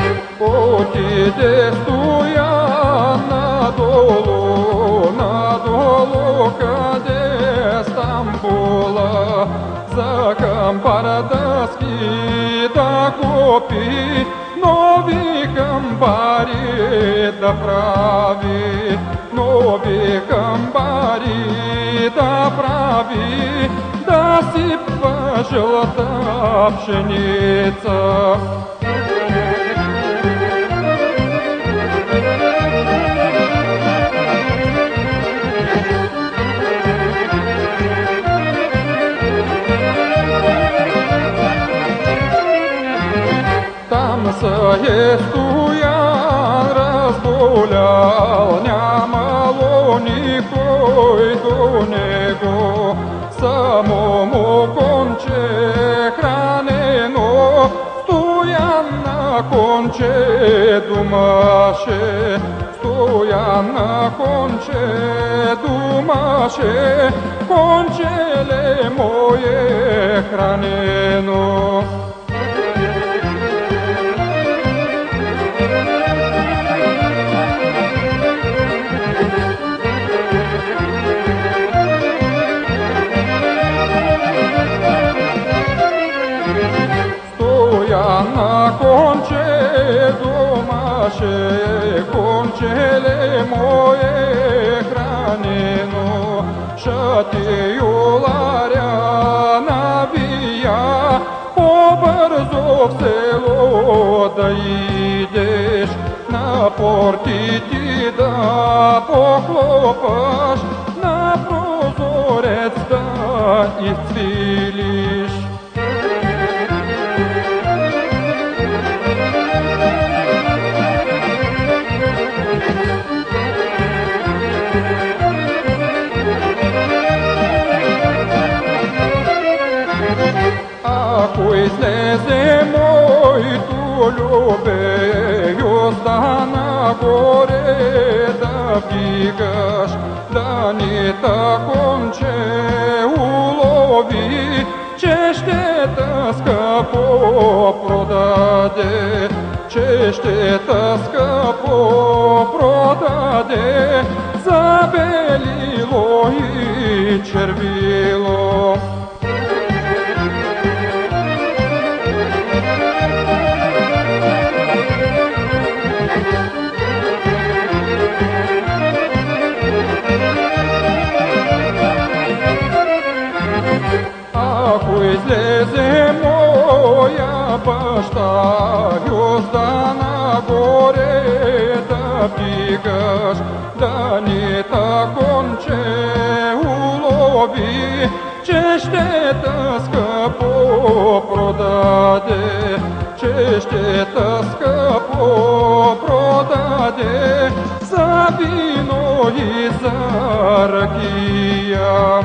Отиде Стоян надолу, къде Стамбула, за камбар да скида купи, нови камбари да прави, нови камбари да прави, да сипва жълта пшеница. Там се Стоян разболял, нямало никой до него, само му конче хранено. Стоян на конче думаше, Стоян на конче думаше, кончеле мое хранено. На конче думаше, кончеле мое хранено, ще юларя навия, по-бързо в село да идеш, на портите да похлопаш, на прозорец да изцвилиш. Ако излезе моето любе, юзда нагоре да вдигаш, да ни та конче улови, че ще та скъпо продаде, че ще та скъпо продаде, за белило и червило. Ако излезе моя баща, юзда нагоре да вдигаш, да ни та конче улови, че ще та скъпо продаде, че ще та скъпо продаде, за вино и за ракия.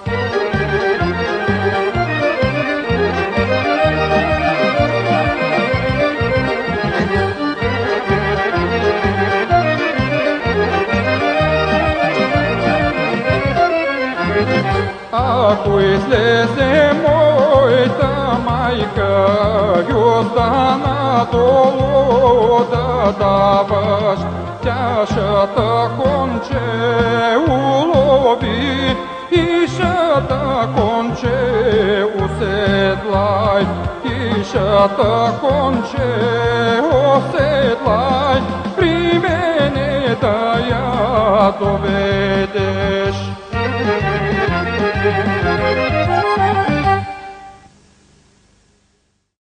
Ако излезе моята майка, юзда надолу да даваш, тя ще та конче улови и ще та конче уседлай, и ще та конче уседлай, при мене да я доведеш.